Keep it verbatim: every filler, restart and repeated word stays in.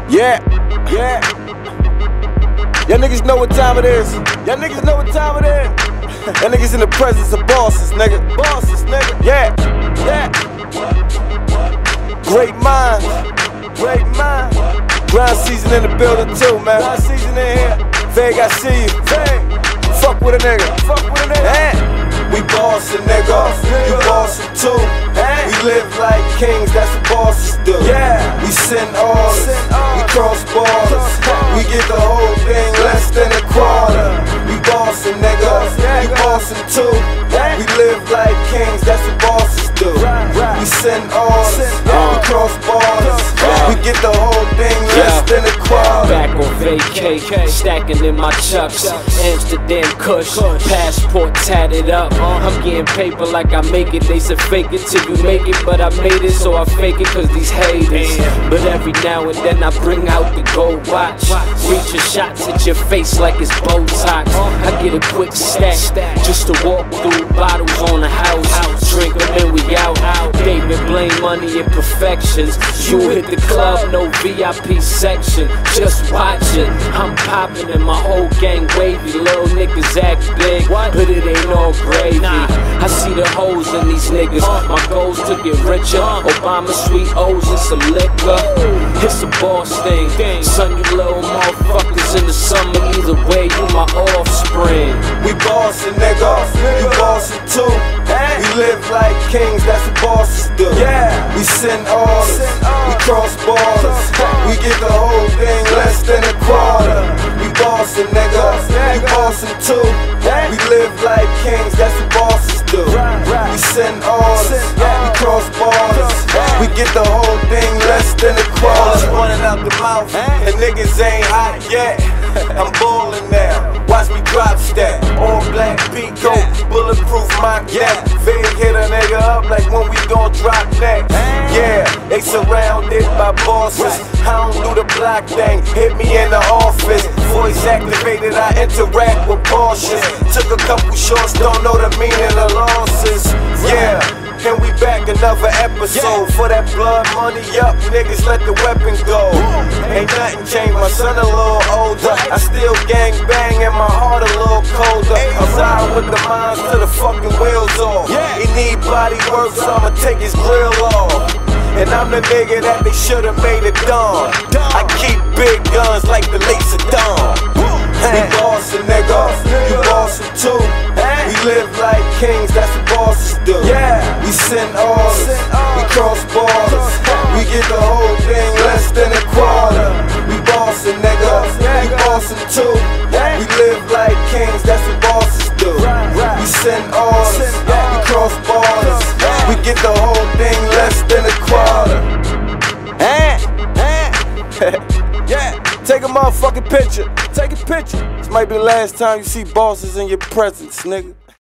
Yeah, yeah. Y'all niggas know what time it is. Y'all niggas know what time it is. Y'all niggas in the presence of bosses, nigga. Bosses, nigga. Yeah, yeah. Great minds, great minds. Grind season in the building too, man. Grind season in here. Veg, I see you. Veg. Fuck with a nigga. Fuck with a nigga. Eh? We bossin', nigga. You bossin' too. Eh? We live like kings, that's what bosses do. Yeah. We send orders. We cross borders. We get the whole thing less than a quarter. We bossin', nigga. You bossin' too. We live like kings, that's what bosses do. We send orders. We cross borders. We get the whole thing less than a quarter. Back on vacay, stacking in my chucks. Amsterdam Kush, passport tatted up. I'm getting paper like I make it. They said fake it till you make it, but I made it, so I fake it cause these haters. But every now and then I bring out the gold watch. Reaching shots at your face like it's Botox. I get a quick stack just to walk through bottles on the house. Drink them and we out. David blame money and perfections. You hit the club, no V I P section. Just watch it. I'm popping and my whole gang wavy. Little niggas act big, but it ain't all gravy. I see the hoes in these niggas. My goal's to get richer. Obama sweet O's and some liquor. It's a boss thing. Son, you little motherfuckers in the summer. Either way, you my offspring. We bossin', nigga. You bossin' too. We live like kings, that's what bosses do. We send orders. We cross borders. We get the whole thing less than a quarter. We bossin', nigga. You bossin' too. We live like kings, that's what bosses do. We send orders. We cross borders. We get the whole thing less than a quarter. Running out the mouth, and niggas ain't hot yet. I'm ballin' now. Watch me drop stack. All black Pico, bulletproof my gap. Vig hit a nigga up like when we gon' drop next. Yeah, they surrounded by bosses. I don't do the block thing. Hit me in the office. Voice activated, I interact with Porsches. Took a couple shots, don't know the meaning of losses. Yeah. And we back another episode. For that blood money up, niggas let the weapon go. Ain't nothing changed, my son a little older. I still gang bang and my heart a little colder. I'm riding with the minds till the fucking wheels off. He need body work, so I'ma take his grill off. And I'm the nigga that they should've made it done. I keep big guns like the late Saddam. We bossin', nigga, you bossin' too. We live like kings, that's what bosses do. We send orders, we cross borders. We get the whole thing less than a quarter. We bossin', nigga, you bossin' too. We live like kings, that's what bosses do. We send orders, we cross borders. We get the whole thing less than a quarter. Yeah, take a motherfucking picture. Take a picture. This might be the last time you see bosses in your presence, nigga.